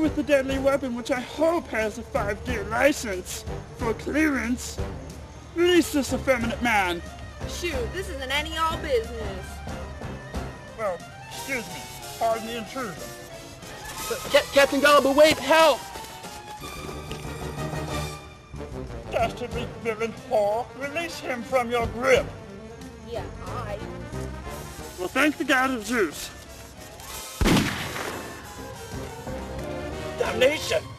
with the deadly weapon, which I hope has a 5-year license for clearance. Release this effeminate man. Shoot, this isn't any of y'all business. Well, excuse me. Pardon the intrusion. Captain Gullible, wait, help! Dastardly villain whore, release him from your grip. Yeah, I. Well, thank the god of Zeus. Damnation!